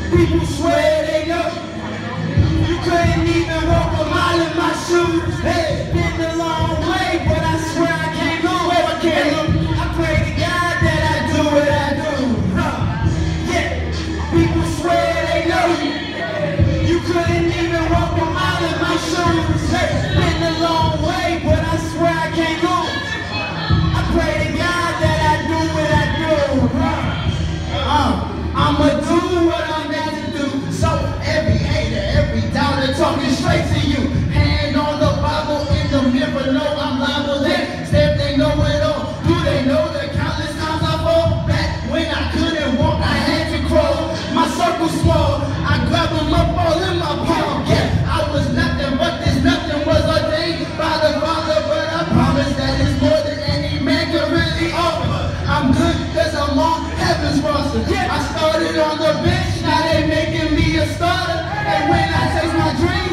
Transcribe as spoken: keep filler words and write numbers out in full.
People swear they know. You couldn't even walk a mile in my shoes. Hey, been a long way, but I swear I came long. I came long. I pray to God that I do what I do. Huh. Yeah, people swear they know you. You couldn't even walk a mile in my shoes. Hey, been a long way, but I swear I came long. I pray to God that I do what I do. Huh. Uh, I'ma do what I'm meant to do. So every hater, every doubter talking straight to you. Hand on the Bible in the mirror, know I'm liable there. Step, they know it all. Do they know the countless times I fall back when I couldn't walk? I had to crawl. My circle small. I grab them up all in my palm. Yeah, I was nothing, but this nothing was ordained by the Father. But I promise that it's more than any man can really offer. I'm good cause I'm on heaven's roster. I started on the bench, now they making me a starter. And when I chase my dream,